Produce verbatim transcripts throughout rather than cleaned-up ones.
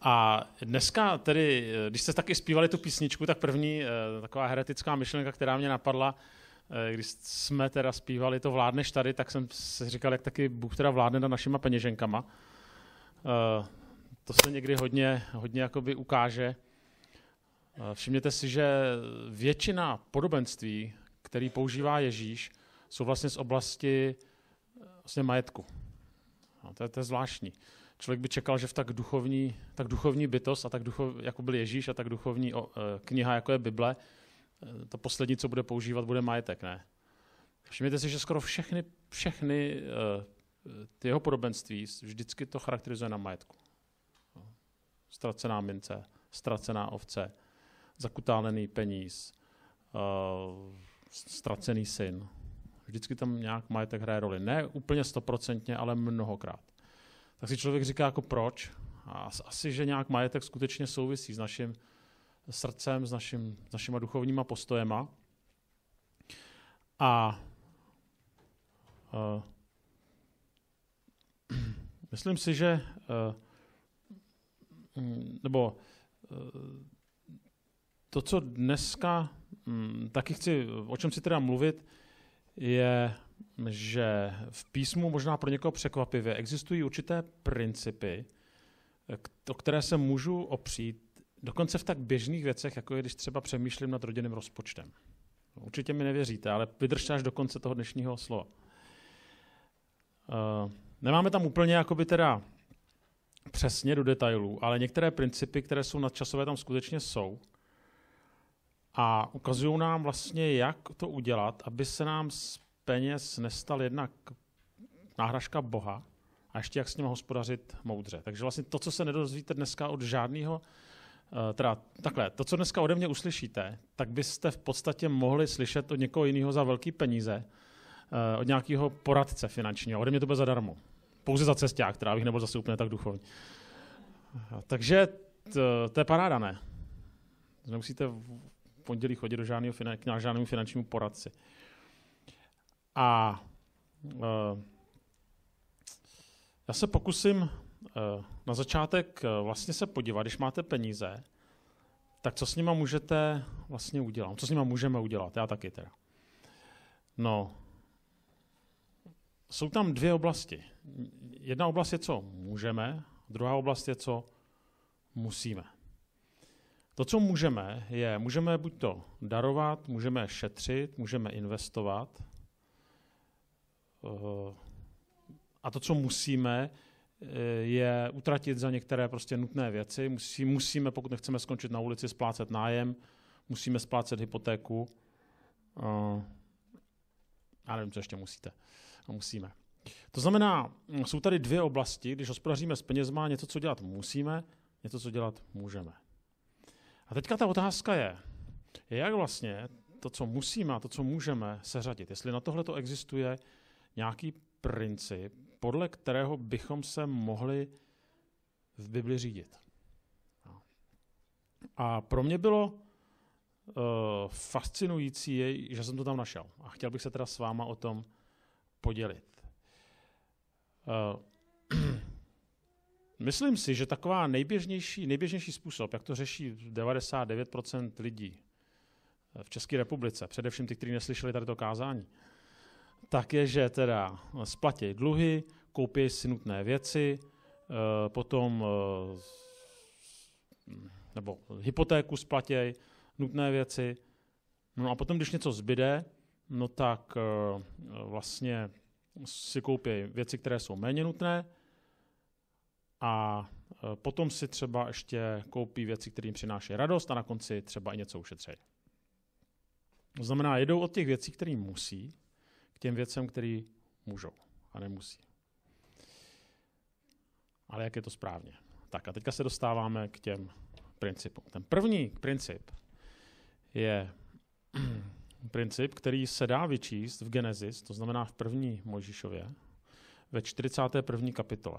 A dneska tedy, když jste taky zpívali tu písničku, tak první taková heretická myšlenka, která mě napadla, když jsme teda zpívali To vládneš tady, tak jsem si říkal, jak taky Bůh teda vládne nad našima peněženkama. To se někdy hodně, hodně jakoby ukáže. Všimněte si, že většina podobenství, který používá Ježíš, jsou vlastně z oblasti vlastně majetku. No, to, je, to je zvláštní. Člověk by čekal, že v tak duchovní, tak duchovní bytost a tak duchov, jako byl Ježíš a tak duchovní o, kniha, jako je Bible, to poslední, co bude používat, bude majetek, ne? Všimněte si, že skoro všechny, všechny ty jeho podobenství vždycky to charakterizuje na majetku. Ztracená mince, ztracená ovce, zakutálený peníz, ztracený syn. Vždycky tam nějak majetek hraje roli. Ne úplně stoprocentně, ale mnohokrát. Tak si člověk říká, jako proč? A asi, že nějak majetek skutečně souvisí s naším srdcem, s, našim, s našima duchovníma postojema. A uh, myslím si, že uh, nebo uh, to, co dneska um, taky chci, o čem si teda mluvit, je, že v písmu možná pro někoho překvapivě existují určité principy, o které se můžu opřít, dokonce v tak běžných věcech, jako je, když třeba přemýšlím nad rodinným rozpočtem. Určitě mi nevěříte, ale vydržte až do konce toho dnešního slova. Uh, nemáme tam úplně jakoby teda přesně do detailů, ale některé principy, které jsou nadčasové, tam skutečně jsou. A ukazují nám vlastně, jak to udělat, aby se nám z peněz nestal jednak náhražka Boha a ještě jak s ním hospodařit moudře. Takže vlastně to, co se nedozvíte dneska od žádného, teda takhle, to, co dneska ode mě uslyšíte, tak byste v podstatě mohli slyšet od někoho jiného za velký peníze, od nějakého poradce finančního. Ode mě to bude zadarmo. Pouze za cesták, která bych nebyl zase úplně tak duchovní. Takže to, to je paráda, ne? Nemusíte pondělí chodit do žádného, k žádnému finančnímu poradci. A uh, já se pokusím uh, na začátek uh, vlastně se podívat, když máte peníze, tak co s nima můžete vlastně udělat? Co s nima můžeme udělat? Já taky teda. No, jsou tam dvě oblasti. Jedna oblast je, co můžeme, druhá oblast je, co musíme. To, co můžeme, je, můžeme buď to darovat, můžeme šetřit, můžeme investovat. A to, co musíme, je utratit za některé prostě nutné věci. Musí, musíme, pokud nechceme skončit na ulici, splácet nájem, musíme splácet hypotéku. Já nevím, co ještě musíte. A musíme. To znamená, jsou tady dvě oblasti, když hospodaříme s penězma, něco, co dělat musíme, něco, co dělat můžeme. A teďka ta otázka je, je jak vlastně to, co musíme a to, co můžeme, seřadit. Jestli na tohle to existuje nějaký princip, podle kterého bychom se mohli v Bibli řídit. A pro mě bylo uh, fascinující, že jsem to tam našel. A chtěl bych se teda s váma o tom podělit. Uh, Myslím si, že taková nejběžnější, nejběžnější způsob, jak to řeší devadesát devět procent lidí v České republice, především ty, kteří neslyšeli tady to kázání, tak je, že teda splatí dluhy, koupí si nutné věci, potom nebo hypotéku splatí, nutné věci, no a potom, když něco zbyde, no tak vlastně si koupí věci, které jsou méně nutné, a potom si třeba ještě koupí věci, které jim přináší radost a na konci třeba i něco ušetří. To znamená, jedou od těch věcí, které musí, k těm věcem, které můžou a nemusí. Ale jak je to správně? Tak a teďka se dostáváme k těm principům. Ten první princip je princip, který se dá vyčíst v Genesis, to znamená v první Mojžíšově, ve čtyřicáté první kapitole.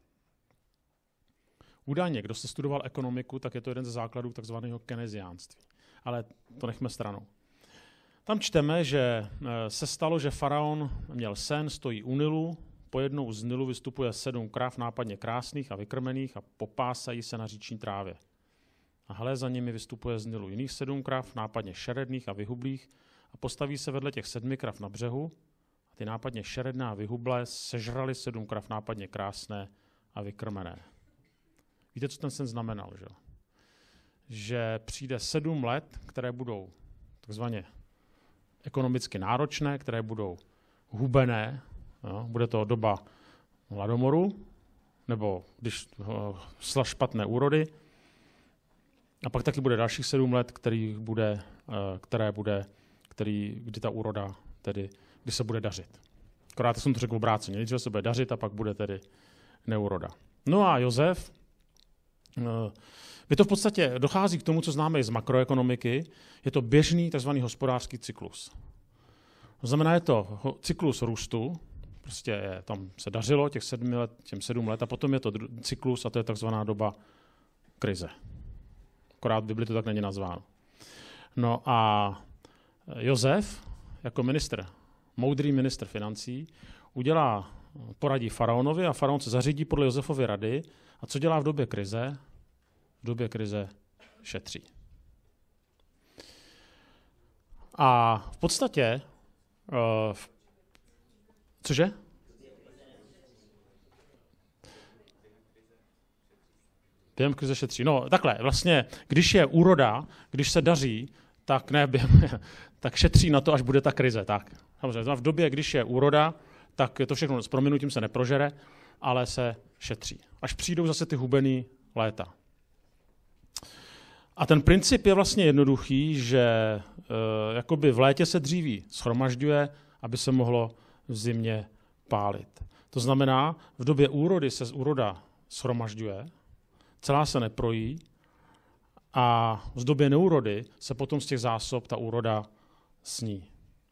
Údajně, kdo se studoval ekonomiku, tak je to jeden ze základů takzvaného keynesiánství. Ale to nechme stranou. Tam čteme, že se stalo, že faraon měl sen, stojí u Nilu, Pojednou z Nilu vystupuje sedm krav nápadně krásných a vykrmených a popásají se na říční trávě. A hle, za nimi vystupuje z Nilu jiných sedm krav, nápadně šeredných a vyhublých, a postaví se vedle těch sedmi krav na břehu, a ty nápadně šeredné a vyhublé sežrali sedm krav nápadně krásné a vykrmené. Víte, co ten sen znamenal, že? Že přijde sedm let, které budou takzvaně ekonomicky náročné, které budou hubené, jo? Bude to doba hladomoru, nebo když uh, špatné úrody, a pak taky bude dalších sedm let, který bude, uh, které bude, který, kdy ta úroda, tedy, kdy se bude dařit. Akorát jsem to řekl obráceně, nejdříve se bude dařit a pak bude tedy neúroda. No a Josef, uh, je to v podstatě, dochází k tomu, co známe i z makroekonomiky, je to běžný tzv. Hospodářský cyklus. To znamená, je to cyklus růstu, prostě je, tam se dařilo těch sedm let, těm sedm let, a potom je to cyklus a to je takzvaná doba krize. Akorát v Bibli to tak není nazváno. No a Josef, jako ministr, moudrý ministr financí, udělá, poradí faraonovi a faraon se zařídí podle Josefovy rady. A co dělá v době krize? V době krize šetří. A v podstatě, uh, cože? Během krize šetří. No takhle, vlastně, když je úroda, když se daří, tak ne, během, tak šetří na to, až bude ta krize. Tak. Samozřejmě, v době, když je úroda, tak to všechno s prominutím se neprožere, ale se šetří. Až přijdou zase ty hubený léta. A ten princip je vlastně jednoduchý, že e, jakoby v létě se dříví shromažďuje, aby se mohlo v zimě pálit. To znamená, v době úrody se z úroda shromažďuje, celá se neprojí, a v době neúrody se potom z těch zásob ta úroda sní.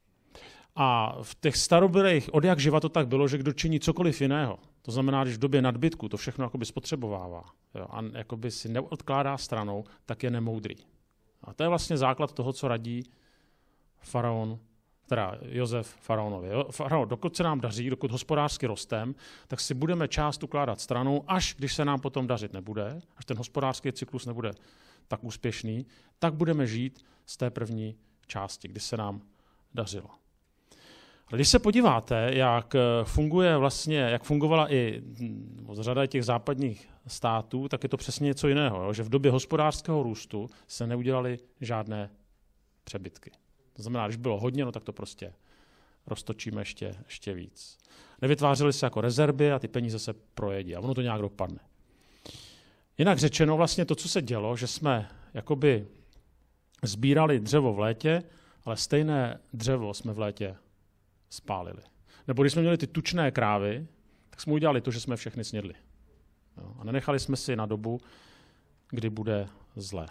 A v těch starobylých od jak živa to tak bylo, že kdo činí cokoliv jiného, to znamená, když v době nadbytku to všechno jakoby spotřebovává, jo, a jakoby si neodkládá stranou, tak je nemoudrý. A to je vlastně základ toho, co radí faraon, teda Josef faraonovi. Faraon, dokud se nám daří, dokud hospodářsky rostem, tak si budeme část ukládat stranou, až když se nám potom dařit nebude, až ten hospodářský cyklus nebude tak úspěšný, tak budeme žít z té první části, kdy se nám dařilo. Ale když se podíváte, jak funguje vlastně, jak fungovala i řada těch západních států, tak je to přesně něco jiného, jo? Že v době hospodářského růstu se neudělaly žádné přebytky. To znamená, když bylo hodně, no tak to prostě roztočíme ještě, ještě víc. Nevytvářely se jako rezervy a ty peníze se projedí a ono to nějak dopadne. Jinak řečeno, vlastně to, co se dělo, že jsme jakoby sbírali dřevo v létě, ale stejné dřevo jsme v létě spálili. Nebo když jsme měli ty tučné krávy, tak jsme udělali to, že jsme všechny snědli. Jo? A nenechali jsme si na dobu, kdy bude zlé.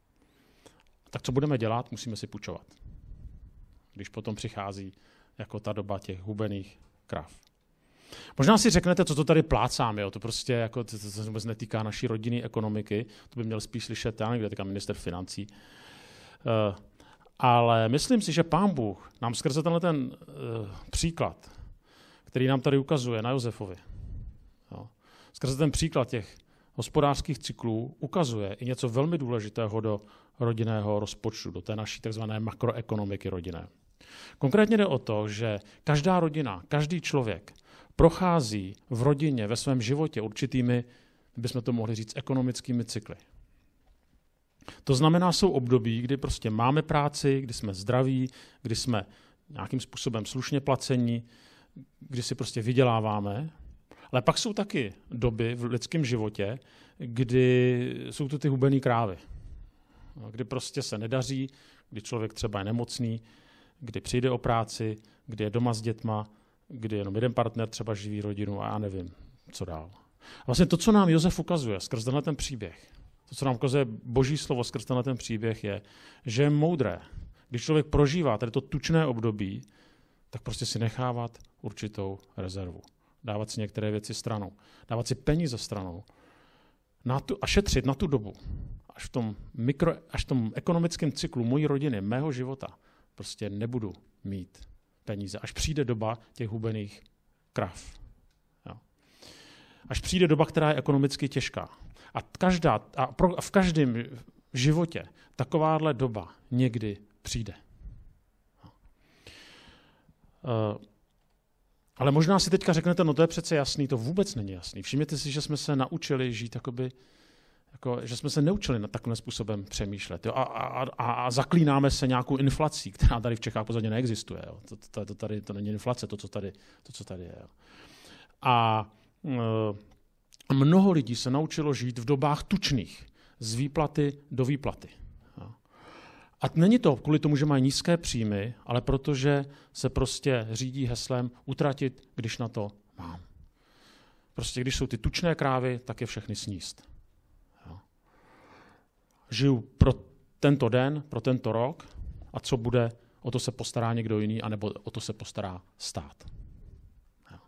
Tak co budeme dělat? Musíme si půjčovat. Když potom přichází jako ta doba těch hubených krav. Možná si řeknete, co to tady plácám, jo? To prostě jako, to, to se vůbec netýká naší rodinné ekonomiky, to by měl spíš slyšet, já nevím, teďka minister financí. Uh, ale myslím si, že Pán Bůh nám skrze tenhle ten uh, příklad, který nám tady ukazuje na Josefovi, jo? Skrze ten příklad těch hospodářských cyklů ukazuje i něco velmi důležitého do rodinného rozpočtu, do té naší takzvané makroekonomiky rodinné. Konkrétně jde o to, že každá rodina, každý člověk prochází v rodině ve svém životě určitými, bychom to mohli říct, ekonomickými cykly. To znamená, jsou období, kdy prostě máme práci, kdy jsme zdraví, kdy jsme nějakým způsobem slušně placení, kdy si prostě vyděláváme, ale pak jsou taky doby v lidském životě, kdy jsou to ty hubený krávy, kdy prostě se nedaří, kdy člověk třeba je nemocný, kdy přijde o práci, kdy je doma s dětma, kdy jenom jeden partner třeba živí rodinu a já nevím, co dál. A vlastně to, co nám Josef ukazuje skrz tenhle ten příběh, to, co nám ukazuje Boží slovo skrz tenhle ten příběh, je, že je moudré, když člověk prožívá tady to tučné období, tak prostě si nechávat určitou rezervu. Dávat si některé věci stranou. Dávat si peníze stranou. Na tu, a šetřit na tu dobu, až v tom, mikro, až v tom ekonomickém cyklu mojí rodiny, mého života, prostě nebudu mít peníze, až přijde doba těch hubených krav. až přijde doba, která je ekonomicky těžká. A, každá, a, pro, a v každém životě takováhle doba někdy přijde. Uh, ale možná si teďka řeknete, no to je přece jasný, to vůbec není jasný. Všimněte si, že jsme se naučili žít jakoby, jako, že jsme se neučili na takovým způsobem přemýšlet. Jo? A, a, a, a zaklínáme se nějakou inflací, která tady v Čechách pozadě neexistuje. Jo? To, to, to, tady, to není inflace, to, co tady, to, co tady je. Jo? A uh, mnoho lidí se naučilo žít v dobách tučných, z výplaty do výplaty. Jo? A není to kvůli tomu, že mají nízké příjmy, ale protože se prostě řídí heslem utratit, když na to mám. Prostě když jsou ty tučné krávy, tak je všechny sníst. Jo. Žiju pro tento den, pro tento rok a co bude, o to se postará někdo jiný, anebo o to se postará stát. Jo.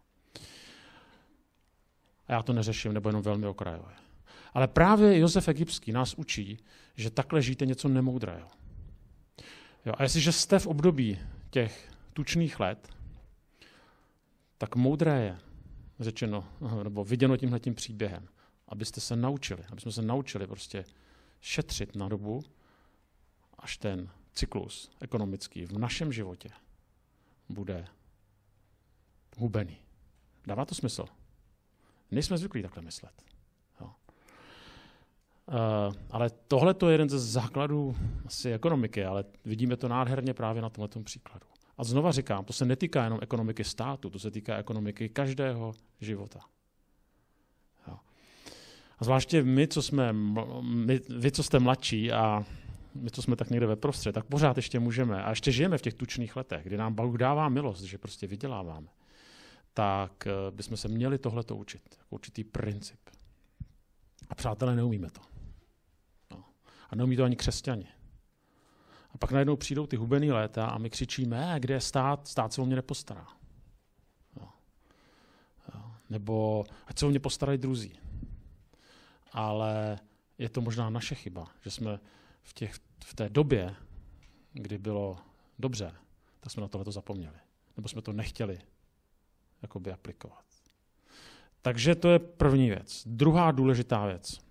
A já to neřeším, nebo jenom velmi okrajově. Ale právě Josef Egyptský nás učí, že takhle žijte něco nemoudrého. Jo, a jestliže jste v období těch tučných let, tak moudré je, řečeno, nebo viděno tímhletím příběhem, abyste se naučili, aby jsme se naučili prostě šetřit na dobu, až ten cyklus ekonomický v našem životě bude hubený. Dává to smysl? Nejsme zvyklí takhle myslet. Jo. Uh, ale tohle to je jeden ze základů asi ekonomiky, ale vidíme to nádherně právě na tomto příkladu. A znova říkám, to se netýká jenom ekonomiky státu, to se týká ekonomiky každého života. Jo. A zvláště my, co jsme, my, vy, co jste mladší a my, co jsme tak někde ve prostřed, tak pořád ještě můžeme, a ještě žijeme v těch tučných letech, kdy nám Bůh dává milost, že prostě vyděláváme, tak bychom se měli tohleto učit, jako určitý princip. A přátelé, neumíme to. No. A neumí to ani křesťani. A pak najednou přijdou ty hubený léta a my křičíme, kde je stát, stát se o mě nepostará. Jo. Jo. Nebo ať se o mě postarají druzí. Ale je to možná naše chyba, že jsme v, těch, v té době, kdy bylo dobře, tak jsme na tohleto zapomněli. Nebo jsme to nechtěli jakoby aplikovat. Takže to je první věc. Druhá důležitá věc.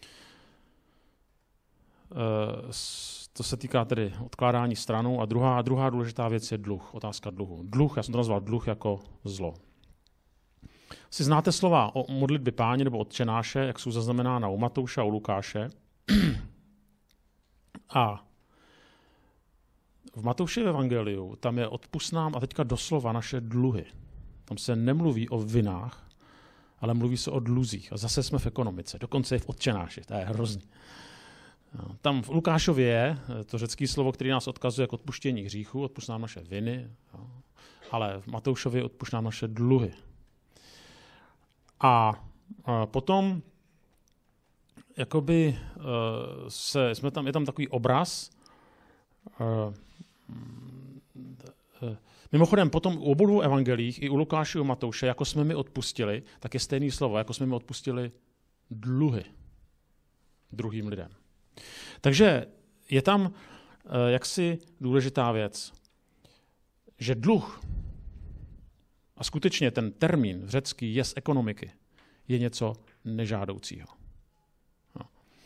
To se týká tedy odkládání stranou a druhá, druhá důležitá věc je dluh, otázka dluhu. Dluh, já jsem to nazval dluh jako zlo. Si znáte slova o modlitbě Páně nebo Otčenáše, jak jsou zaznamenána u Matouše a u Lukáše. A v Matoušově evangeliu tam je odpusť nám a teďka doslova naše dluhy. Tam se nemluví o vinách, ale mluví se o dluzích. A zase jsme v ekonomice, dokonce i v Otčenáši, to je hrozný. Tam v Lukášově je to řecké slovo, které nás odkazuje k odpuštění hříchu, odpusť nám naše viny, ale v Matoušově odpusť nám naše dluhy. A potom jakoby se, jsme tam, je tam takový obraz. Mimochodem, potom u obou dvou evangelích, i u Lukáše, i u Matouše, jako jsme mi odpustili, tak je stejné slovo, jako jsme mi odpustili dluhy druhým lidem. Takže je tam jaksi důležitá věc, že dluh, a skutečně ten termín řecký je z ekonomiky, je něco nežádoucího. No.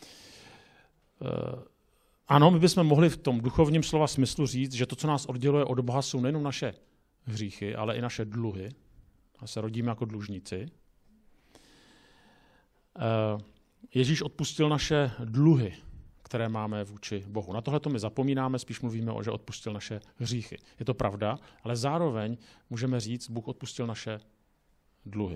E, ano, my bychom mohli v tom duchovním slova smyslu říct, že to, co nás odděluje od Boha, jsou nejenom naše hříchy, ale i naše dluhy. A se rodíme jako dlužníci. E, Ježíš odpustil naše dluhy, které máme vůči Bohu. Na tohle to my zapomínáme, spíš mluvíme o, že odpustil naše hříchy. Je to pravda, ale zároveň můžeme říct, Bůh odpustil naše dluhy.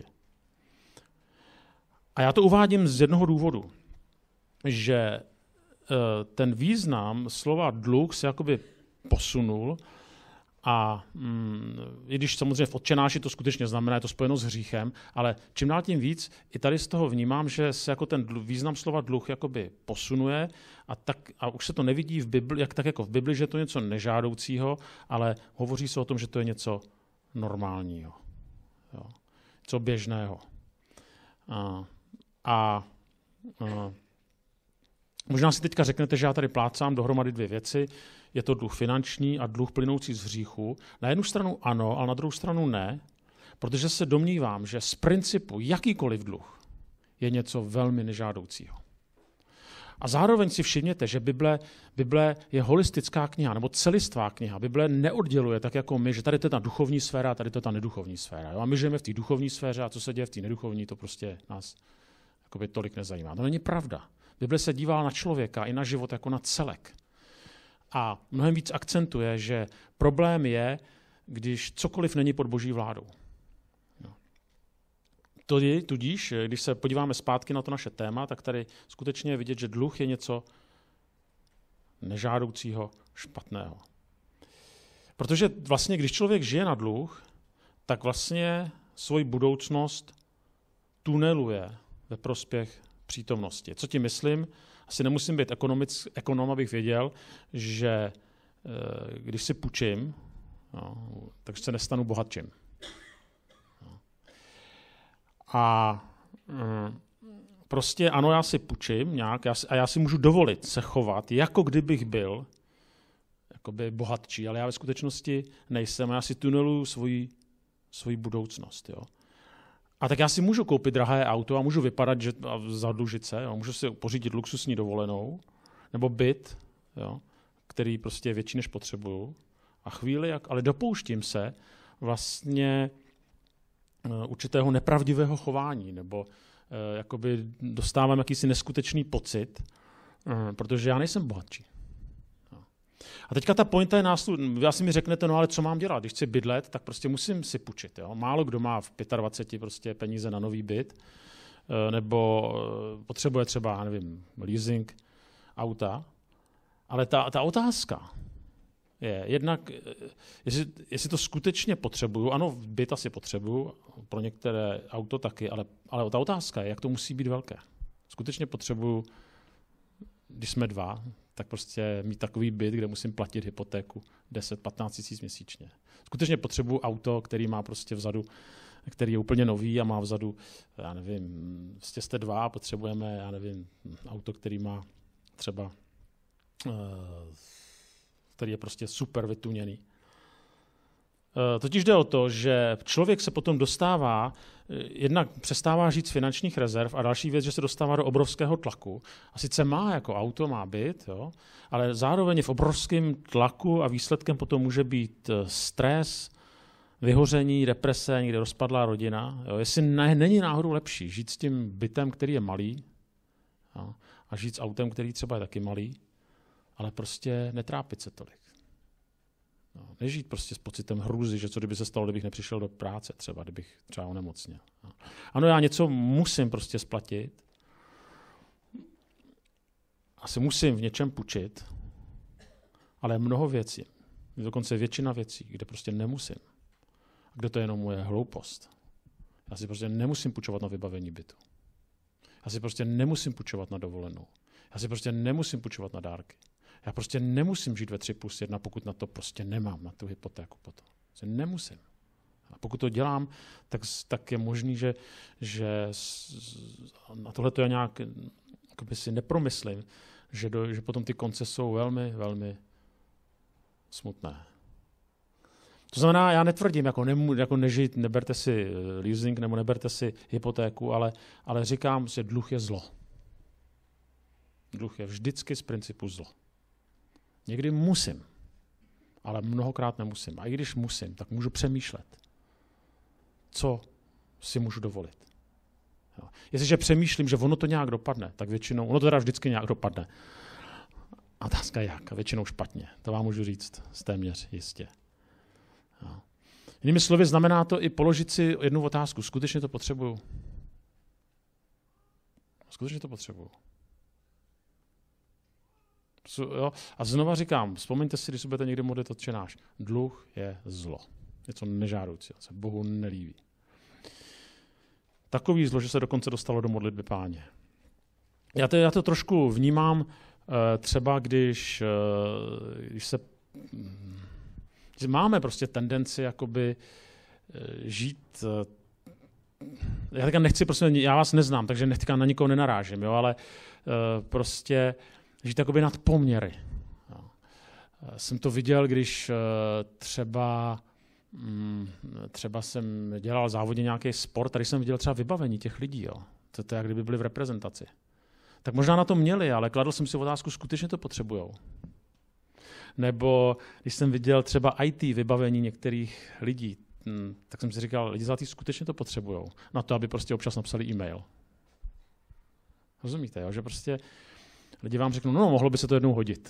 A já to uvádím z jednoho důvodu, že ten význam slova dluh se jakoby posunul a mm, i když samozřejmě v Otčenáši to skutečně znamená, je to spojeno s hříchem, ale čím dál tím víc, i tady z toho vnímám, že se jako ten dluh, význam slova dluh jakoby posunuje a, tak, a už se to nevidí v Bibli, jak tak jako v Bibli, že je to něco nežádoucího, ale hovoří se o tom, že to je něco normálního, jo, něco běžného. A, a, a možná si teďka řeknete, že já tady plácám dohromady dvě věci. Je to dluh finanční a dluh plynoucí z hříchu. Na jednu stranu ano, ale na druhou stranu ne, Protože se domnívám, že z principu jakýkoliv dluh je něco velmi nežádoucího. A zároveň si všimněte, že Bible, Bible je holistická kniha, nebo celistvá kniha. Bible neodděluje tak jako my, že tady to je ta duchovní sféra a tady to je ta neduchovní sféra. Jo? A my žijeme v té duchovní sféře a co se děje v té neduchovní, to prostě nás jakoby tolik nezajímá. To není pravda. Bible se dívá na člověka i na život jako na celek. A mnohem víc akcentuje, že problém je, když cokoliv není pod boží vládou. Tady, tudíž, když se podíváme zpátky na to naše téma, tak tady skutečně je vidět, že dluh je něco nežádoucího, špatného. Protože vlastně, když člověk žije na dluh, tak vlastně svoji budoucnost tuneluje ve prospěch přítomnosti. Co tím myslím? Asi nemusím být ekonomic, ekonom, abych věděl, že když si půjčím, no, tak se nestanu bohatším. A prostě ano, já si půjčím nějak já si, a já si můžu dovolit se chovat, jako kdybych byl jakoby bohatčí, ale já ve skutečnosti nejsem a já si tuneluju svoji, svoji budoucnost. Jo. A tak já si můžu koupit drahé auto a můžu vypadat, že a zadlužit se, jo. Můžu si pořídit luxusní dovolenou nebo byt, jo, který prostě je větší, než potřebuju. A chvíli, jak, ale dopouštím se vlastně určitého nepravdivého chování, nebo eh, jakoby dostávám jakýsi neskutečný pocit, eh, protože já nejsem bohatší. No. A teďka ta pointa je následuje. Vy asi mi řeknete, no ale co mám dělat? Když chci bydlet, tak prostě musím si půjčit. Jo? Málo kdo má v dvaceti pěti prostě peníze na nový byt, eh, nebo eh, potřebuje třeba, nevím, leasing auta. Ale ta, ta otázka je jednak, jestli, jestli to skutečně potřebuju, ano, byt asi potřebuju, pro některé auto taky, ale, ale ta otázka je, jak to musí být velké. Skutečně potřebuju, když jsme dva, tak prostě mít takový byt, kde musím platit hypotéku deset patnáct tisíc měsíčně. Skutečně potřebuju auto, který má prostě vzadu, který je úplně nový a má vzadu, já nevím, prostě jste dva, potřebujeme, já nevím, auto, který má třeba uh, který je prostě super vytuněný. Totiž jde o to, že člověk se potom dostává, jednak přestává žít z finančních rezerv a další věc, že se dostává do obrovského tlaku. A sice má jako auto, má byt, jo, ale zároveň je v obrovském tlaku a výsledkem potom může být stres, vyhoření, deprese, někde rozpadlá rodina. Jo. Jestli ne, není náhodou lepší žít s tím bytem, který je malý, jo, a žít s autem, který třeba je taky malý, ale prostě netrápit se tolik. No, nežít prostě s pocitem hrůzy, že co kdyby se stalo, kdybych nepřišel do práce třeba, kdybych třeba onemocněl. No. Ano, já něco musím prostě splatit, asi musím v něčem půjčit, ale mnoho věcí, dokonce většina věcí, kde prostě nemusím, kde to je jenom moje hloupost. Já si prostě nemusím půjčovat na vybavení bytu. Já si prostě nemusím půjčovat na dovolenou. Já si prostě nemusím půjčovat na dárky. Já prostě nemusím žít ve tři plus jedna, pokud na to prostě nemám, na tu hypotéku potom. Prostě nemusím. A pokud to dělám, tak, tak je možný, že, že na tohle to já nějak si nepromyslím, že, do, že potom ty konce jsou velmi, velmi smutné. To znamená, já netvrdím, jako, nemů, jako nežít, neberte si leasing nebo neberte si hypotéku, ale, ale říkám, že dluh je zlo. Dluh je vždycky z principu zlo. Někdy musím, ale mnohokrát nemusím. A i když musím, tak můžu přemýšlet, co si můžu dovolit. Jo. Jestliže přemýšlím, že ono to nějak dopadne, tak většinou, ono to teda vždycky nějak dopadne. A otázka jak? A většinou špatně. To vám můžu říct z téměř jistě. Jo. Jinými slovy, znamená to i položit si jednu otázku. Skutečně to potřebuju? Skutečně to potřebuju. Jo? A znova říkám, vzpomeňte si, když se budete někdy modlit Otče náš. Dluh je zlo. Něco nežádoucího, se Bohu nelíbí. Takový zlo, že se dokonce dostalo do modlitby Páně. Já to, já to trošku vnímám uh, třeba, když, uh, když se že máme prostě tendenci jakoby uh, žít. Uh, já teďka nechci, prostě, já vás neznám, takže teďka na nikoho nenarážím, jo, ale uh, prostě žít jakoby nad poměry. Jo. Jsem to viděl, když uh, třeba třeba jsem dělal závodně nějaký sport, tady jsem viděl třeba vybavení těch lidí. Jo. To, to je, jak kdyby byli v reprezentaci. Tak možná na to měli, ale kladl jsem si otázku, skutečně to potřebujou. Nebo když jsem viděl třeba í té vybavení některých lidí, tak jsem si říkal, lidi zlatý skutečně to potřebujou. Na to, aby prostě občas napsali e-mail. Rozumíte, jo? Že prostě lidi vám řeknou, no, mohlo by se to jednou hodit.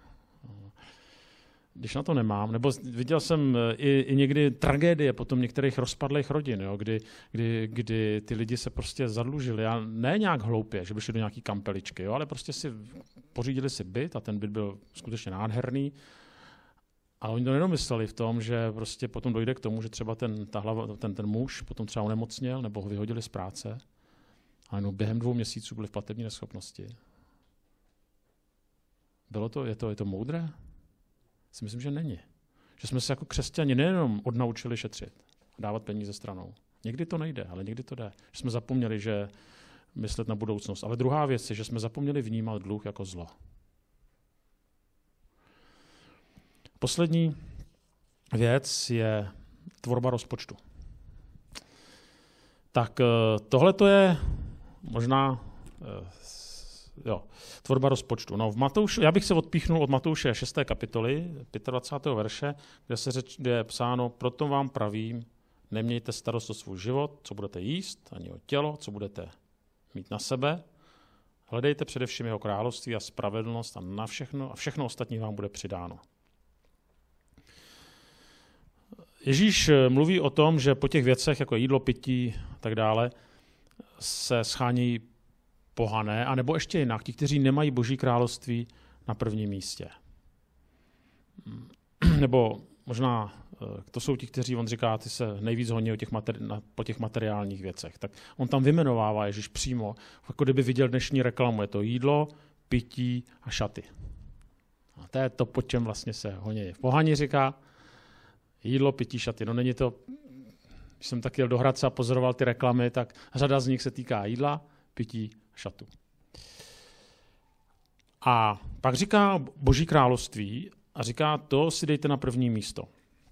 Když na to nemám, nebo viděl jsem i, i někdy tragédie potom některých rozpadlých rodin, jo, kdy, kdy, kdy ty lidi se prostě zadlužili. A ne nějak hloupě, že by šli do nějaký kampeličky, jo, ale prostě si pořídili si byt a ten byt byl skutečně nádherný. A oni to nedomysleli v tom, že prostě potom dojde k tomu, že třeba ten, ta hlava, ten, ten muž potom třeba onemocněl nebo ho vyhodili z práce a jenom během dvou měsíců byli v platební neschopnosti. Bylo to, je to, je to moudré? Si myslím, že není. Že jsme se jako křesťani nejenom odnaučili šetřit, dávat peníze stranou. Někdy to nejde, ale někdy to jde. Že jsme zapomněli, že myslet na budoucnost. Ale druhá věc je, že jsme zapomněli vnímat dluh jako zlo. Poslední věc je tvorba rozpočtu. Tak tohle to je možná jo, tvorba rozpočtu. No, v Matouši, já bych se odpíchnul od Matouše šesté kapitoly, dvacátého pátého verše, kde, se řeč, kde je psáno, proto vám pravím, nemějte starost o svůj život, co budete jíst, ani o tělo, co budete mít na sebe. Hledejte především jeho království a spravedlnost a na všechno, a všechno ostatní vám bude přidáno. Ježíš mluví o tom, že po těch věcech, jako jídlo, pití a tak dále, se schání pohané, anebo ještě jinak, ti, kteří nemají Boží království na prvním místě. Nebo možná to jsou ti, kteří, on říká, ty se nejvíc honí o těch materi- na, po těch materiálních věcech. Tak on tam vyjmenovává Ježíš přímo, jako kdyby viděl dnešní reklamu. Je to jídlo, pití a šaty. A to je to, po čem vlastně se honí. Pohani říká jídlo, pití, šaty. No není to, když jsem tak jel do Hradce a pozoroval ty reklamy, tak řada z nich se týká jídla, pití, šatu. A pak říká Boží království a říká, to si dejte na první místo.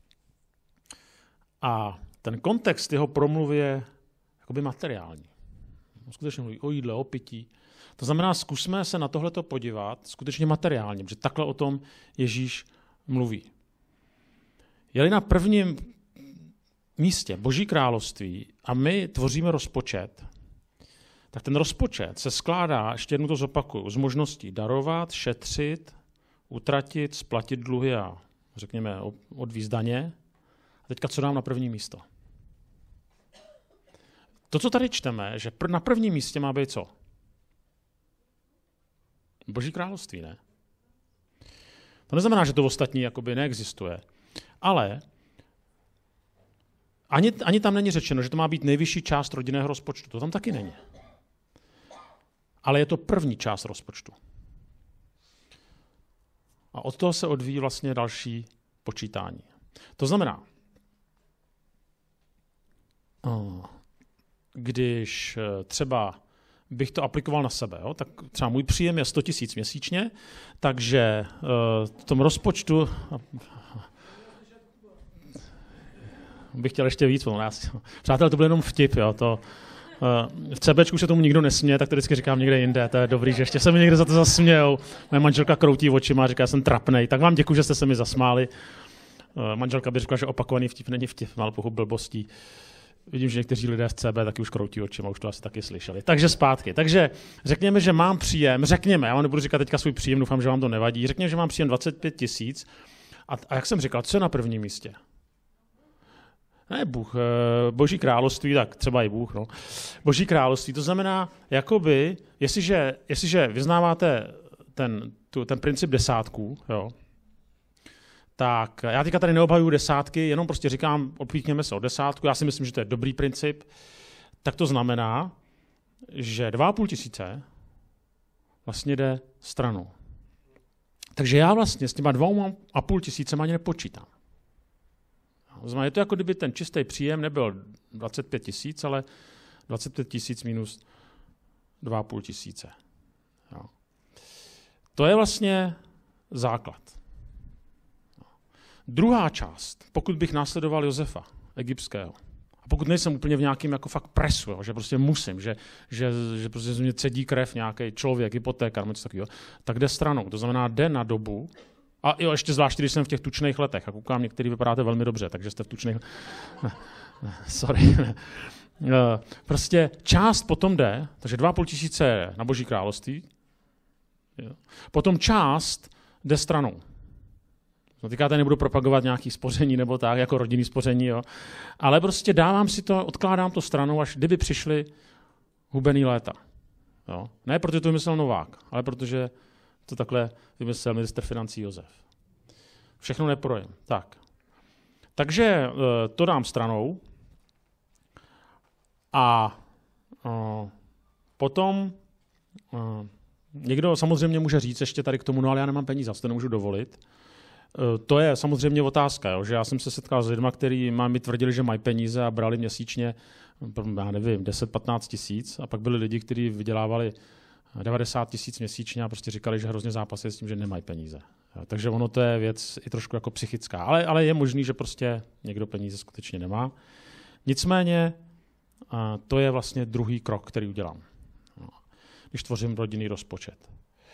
A ten kontext jeho promluvy je jakoby materiální. Skutečně mluví o jídle, o pití. To znamená, zkusme se na tohleto podívat skutečně materiálně, protože takhle o tom Ježíš mluví. Je-li na prvním místě Boží království a my tvoříme rozpočet, tak ten rozpočet se skládá, ještě jednou to zopakuju, z možností darovat, šetřit, utratit, splatit dluhy a řekněme odvízt daně. A teďka co dám na první místo? To, co tady čteme, že na prvním místě má být co? Boží království, ne? To neznamená, že to ostatní jakoby neexistuje. Ale ani, ani tam není řečeno, že to má být nejvyšší část rodinného rozpočtu. To tam taky není. Ale je to první část rozpočtu. A od toho se odvíjí vlastně další počítání. To znamená, když třeba bych to aplikoval na sebe, jo, tak třeba můj příjem je sto tisíc měsíčně, takže v tom rozpočtu bych chtěl ještě víc. Přátelé, to byl jenom vtip. Jo, to, v CBčku se tomu nikdo nesměje, tak to vždycky říkám někde jinde. To je dobrý, že ještě se mi někde za to zasmějou. Moje manželka kroutí očima a říká, že jsem trapnej. Tak vám děkuji, že jste se mi zasmáli. Manželka by řekla, že opakovaný vtip není vtip, mal pochup blbostí. Vidím, že někteří lidé z C B taky už kroutí očima, už to asi taky slyšeli. Takže zpátky. Takže řekněme, že mám příjem, řekněme, já vám nebudu říkat teďka svůj příjem, doufám, že vám to nevadí. Řekněme, že mám příjem dvacet pět tisíc. A, a jak jsem říkal, co je na prvním místě? Ne Bůh, Boží království, tak třeba i Bůh, no. Boží království, to znamená, jakoby, jestliže, jestliže vyznáváte ten, tu, ten princip desátků, jo, tak já teďka tady neobhajuju desátky, jenom prostě říkám, odpíchněme se od desátku, já si myslím, že to je dobrý princip, tak to znamená, že dva a půl tisíce vlastně jde stranou. Takže já vlastně s těma dvou a půl tisícema ani nepočítám. Znamená, je to jako kdyby ten čistý příjem nebyl dvacet pět tisíc, ale dvacet pět tisíc minus dva a půl tisíce. Jo. To je vlastně základ. Druhá část, pokud bych následoval Josefa, egyptského, a pokud nejsem úplně v nějakým jako fakt presu, jo, že prostě musím, že, že, že prostě z mě cedí krev nějaký člověk, hypotéka, nebo něco takového, tak jde stranou. To znamená, jde na dobu, a jo, ještě zvlášť, když jsem v těch tučných letech, a koukám, některý vypadáte velmi dobře, takže jste v tučných... Sorry. Prostě část potom jde, takže dva a půl tisíce na Boží království, jo. Potom část jde stranou. No, týkáte, nebudu propagovat nějaké spoření nebo tak, jako rodinný spoření, jo. Ale prostě dávám si to, odkládám to stranou, až kdyby přišly hubený léta. Jo. Ne protože to vymyslel Novák, ale protože to takhle vymyslel ministr financí Josef. Všechno neprojím. Tak. Takže to dám stranou a uh, potom uh, někdo samozřejmě může říct ještě tady k tomu, no ale já nemám peníze, to nemůžu dovolit. To je samozřejmě otázka, jo, že já jsem se setkal s lidmi, kteří mi tvrdili, že mají peníze a brali měsíčně, já nevím, deset patnáct tisíc a pak byli lidi, kteří vydělávali devadesát tisíc měsíčně a prostě říkali, že hrozně zápasí s tím, že nemají peníze. Jo, takže ono to je věc i trošku jako psychická, ale, ale je možný, že prostě někdo peníze skutečně nemá. Nicméně to je vlastně druhý krok, který udělám, když tvořím rodinný rozpočet.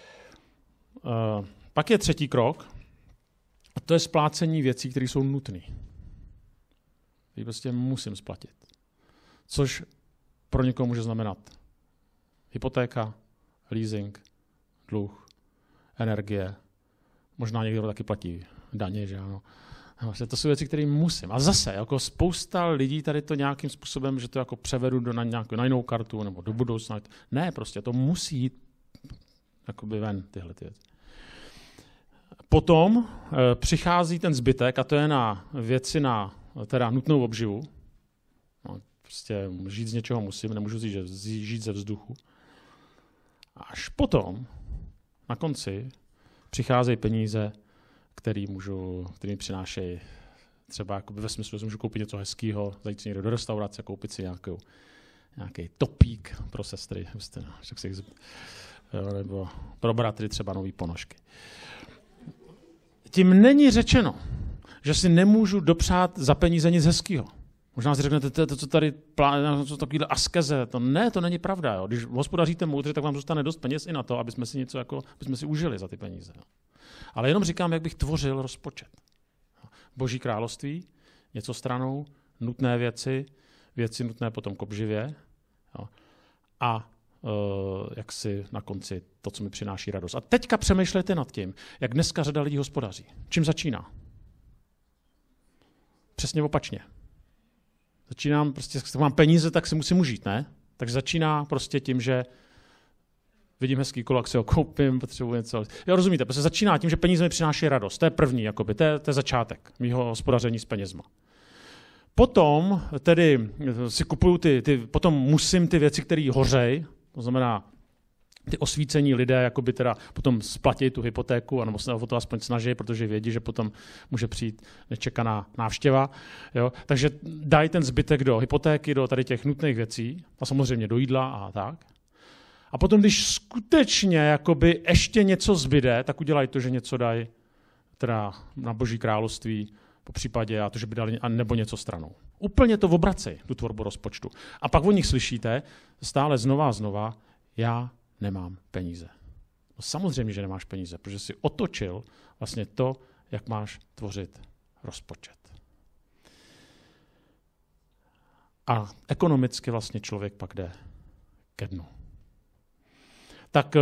Pak je třetí krok, a to je splácení věcí, které jsou nutné. Které prostě musím splatit. Což pro někoho může znamenat hypotéka, leasing, dluh, energie. Možná někdo taky platí daně, že ano. Vlastně to jsou věci, které musím. A zase, jako spousta lidí tady to nějakým způsobem, že to jako převedu do, na nějakou na jinou kartu nebo do budoucna. Ne, prostě to musí jít jakoby ven tyhle ty věci. Potom e, přichází ten zbytek, a to je na věci na teda nutnou obživu. No, prostě žít z něčeho musím, nemůžu říct, že žít ze vzduchu. Až potom, na konci, přicházejí peníze, které můžu, který mi přinášejí třeba jakoby ve smyslu, že můžu koupit něco hezkého, zajít si někdo do restaurace, koupit si nějakou, nějaký topík pro sestry, nebo pro bratry třeba nový ponožky. Tím není řečeno, že si nemůžu dopřát za peníze nic hezkého. Možná si řeknete, to, to co tady plánujete, to takovýhle askeze, to ne, to není pravda. Jo. Když hospodaříte moudře, tak vám zůstane dost peněz i na to, aby jsme si něco jako, aby jsme si užili za ty peníze. Jo. Ale jenom říkám, jak bych tvořil rozpočet. Boží království, něco stranou, nutné věci, věci nutné potom k obživě, jo. A jak si na konci to, co mi přináší radost. A teďka přemýšlejte nad tím, jak dneska řada lidí hospodaří. Čím začíná? Přesně opačně. Začínám prostě, když mám peníze, tak si musím užít, ne? Takže začíná prostě tím, že vidím hezký kolo, jak si ho koupím, potřebuji něco. Jo, rozumíte, prostě začíná tím, že peníze mi přináší radost. To je první, jakoby, to je, to je začátek mýho hospodaření s penězma. Potom tedy si kupuju ty, ty, potom musím ty věci, které hořejí, to znamená, ty osvícení lidé jakoby teda potom splatí tu hypotéku, anebo se o to aspoň snaží, protože vědí, že potom může přijít nečekaná návštěva. Jo? Takže dají ten zbytek do hypotéky, do tady těch nutných věcí, a samozřejmě do jídla a tak. A potom, když skutečně jakoby ještě něco zbyde, tak udělají to, že něco dají teda na Boží království, po případě a to, že by dali nebo něco stranou. Úplně to obracej, tu tvorbu rozpočtu. A pak od nich slyšíte stále znova a znova, já nemám peníze. No samozřejmě, že nemáš peníze, protože jsi otočil vlastně to, jak máš tvořit rozpočet. A ekonomicky vlastně člověk pak jde ke dnu. Tak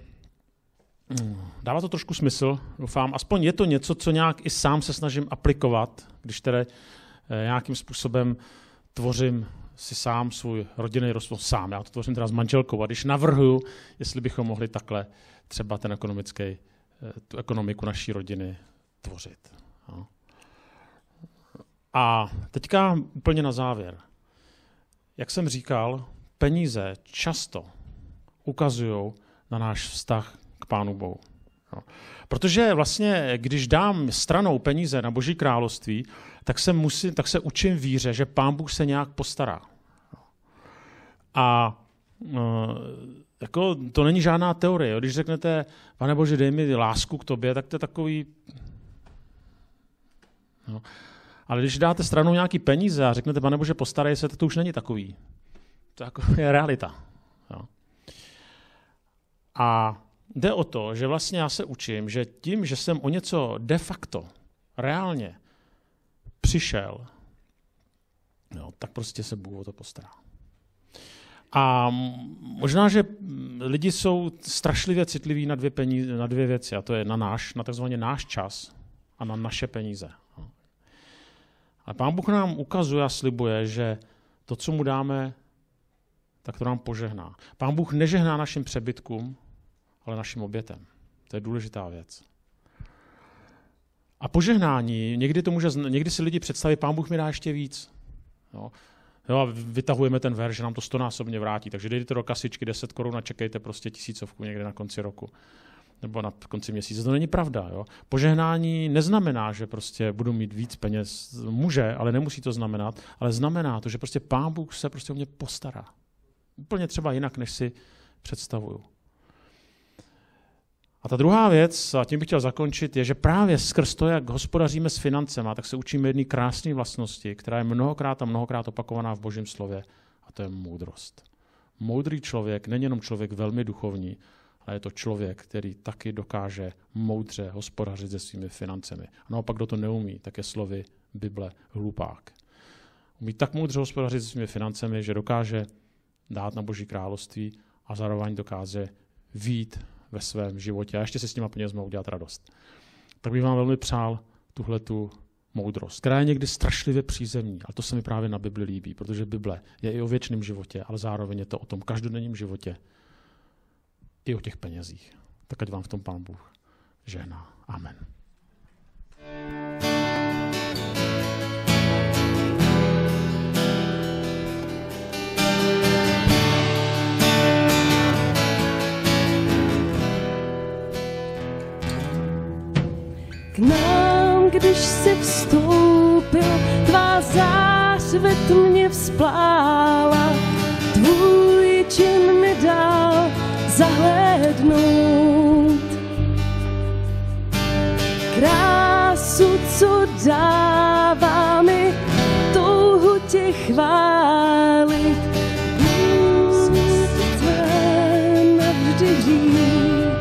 dává to trošku smysl, doufám. Aspoň je to něco, co nějak i sám se snažím aplikovat, když tedy nějakým způsobem tvořím si sám svůj rodinný rozpočet. Sám, já to tvořím teda s manželkou. A když navrhuju, jestli bychom mohli takhle třeba ten ekonomický, tu ekonomiku naší rodiny tvořit. No. A teďka úplně na závěr. Jak jsem říkal, peníze často ukazují na náš vztah k Pánu Bohu. No. Protože vlastně, když dám stranou peníze na Boží království, tak se, musím, tak se učím víře, že Pán Bůh se nějak postará. A no, jako, to není žádná teorie. Jo. Když řeknete, Pane Bože, dej mi lásku k tobě, tak to je takový No. Ale když dáte stranou nějaký peníze a řeknete, Pane Bože, postarej se, to už není takový. To jako je realita. Jo. A jde o to, že vlastně já se učím, že tím, že jsem o něco de facto, reálně přišel, jo, tak prostě se Bůh o to postará. A možná, že lidi jsou strašlivě citliví na dvě, peníze, na dvě věci, a to je na náš, na takzvaně náš čas a na naše peníze. A Pán Bůh nám ukazuje a slibuje, že to, co mu dáme, tak to nám požehná. Pán Bůh nežehná našim přebytkům, ale našim obětem. To je důležitá věc. A požehnání, někdy, to může, někdy si lidi představí, Pán Bůh mi dá ještě víc. Jo. Jo, a vytahujeme ten verš, že nám to stonásobně vrátí. Takže dejte do kasičky deset korun a čekejte prostě tisícovku někde na konci roku. Nebo na konci měsíce. To není pravda. Jo. Požehnání neznamená, že prostě budu mít víc peněz. Může, ale nemusí to znamenat. Ale znamená to, že prostě Pán Bůh se prostě o mě postará. Úplně třeba jinak, než si představuju. A ta druhá věc, a tím bych chtěl zakončit, je, že právě skrz to, jak hospodaříme s financema, tak se učíme jedné krásné vlastnosti, která je mnohokrát a mnohokrát opakovaná v Božím slově, a to je moudrost. Moudrý člověk není jenom člověk velmi duchovní, ale je to člověk, který taky dokáže moudře hospodařit se svými financemi. A naopak, kdo to neumí, tak je slovy Bible hlupák. Umí tak moudře hospodařit se svými financemi, že dokáže dát na Boží království a zároveň dokáže vyjít ve svém životě a ještě si s těma penězma udělat radost. Tak bych vám velmi přál tuhletu moudrost, která je někdy strašlivě přízemní, a to se mi právě na Bibli líbí, protože Bible je i o věčném životě, ale zároveň je to o tom každodenním životě, i o těch penězích. Tak ať vám v tom Pán Bůh žehná. Amen. K nám, když jsi vstoupil, tvá zář ve tmě vzplála, tvůj čin mi dal zahlédnout. Krásu, co dává mi touhu tě chválit, ústy tvé navždy hřít.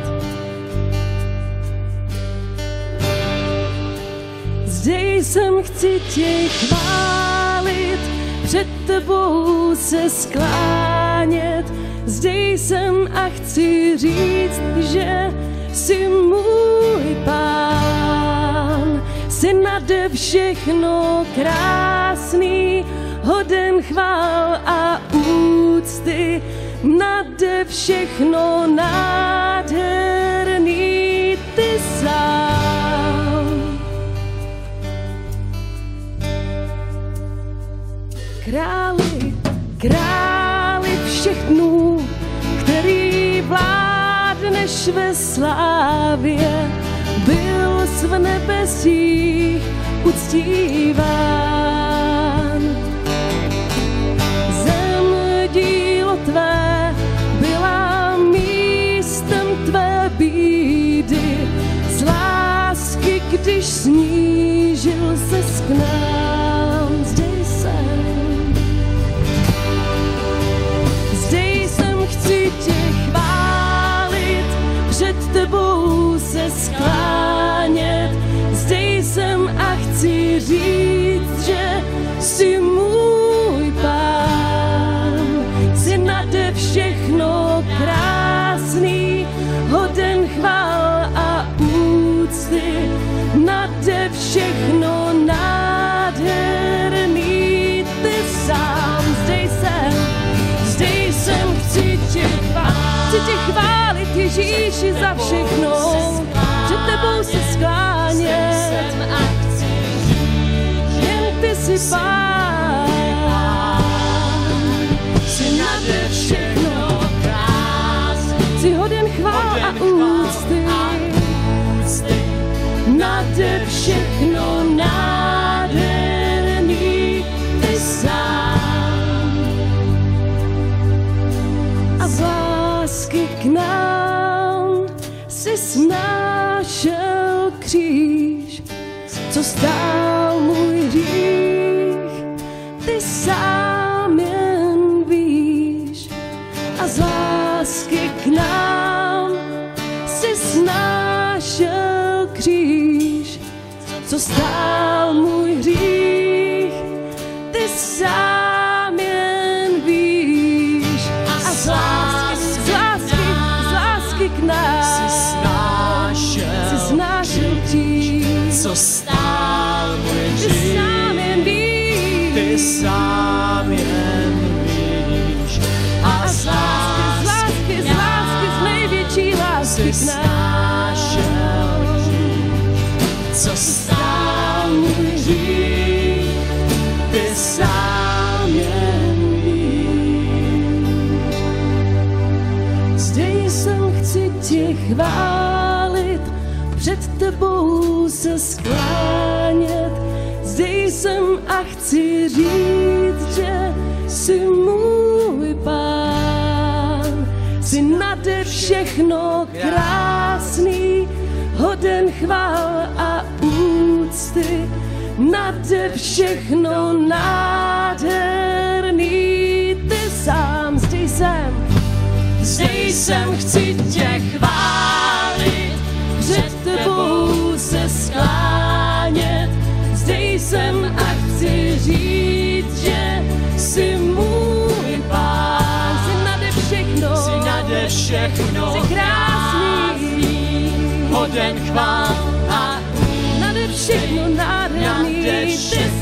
Zde jsem, chci tě chválit, před tebou se sklánět. Zde jsem a chci říct, že jsi můj Pán. Jsi nade všechno krásný, hoden chvál a úcty. Nade všechno nádherný ty sám. Králi, králi všech dnů, který vládneš ve slávě, byl jsi v nebesích uctíván. Zem dílo tvé byla místem tvé bídy, z lásky, když snížil ses k nám. Zde jsem, chci tě chválit, před tebou se sklánět. Zde jsem a chci říct, že jsi můj Pán. Jsi nade všechno krásný, hoden chvál a úcty. Nade všechno nádherný ty sám. Zde jsem, zde jsem, chci tě chválit, chci tě chválit, Ježíši, za všechno, před tebou se sklánět, jen ty jsi Pán, jsi nade všechno krásný, jsi hoden chvál a úcty, nade všechno nádherný ty sám. A z lásky k nám si snášel kříž, stál můj hřích, ty sám jen víš. A z lásky, z lásky, z lásky k nás si snášel kříž, co stál můj ty hřích, sám jen víš. ty sám jen víš. A z lásky, z lásky, z lásky, z největší lásky k nás, co stál můj hřích, ty sám jen víš. zde jsem, chci tě chválit, před tebou se sklánět. Zde jsem a chci říct, že jsi můj Pán. Jsi nade všechno krásný, hoden chvál a úcty, nade všechno nádherný. Ty sám, zde jsem, Zde jsem, chci tě chválit, před tebou se sklánět. Zde jsem a chci říct, že jsi můj Pán. Jsi nade všechno, jsi nade všechno jsi krásný, hoden chvál a nade všechno nádherný. nade Ty všechno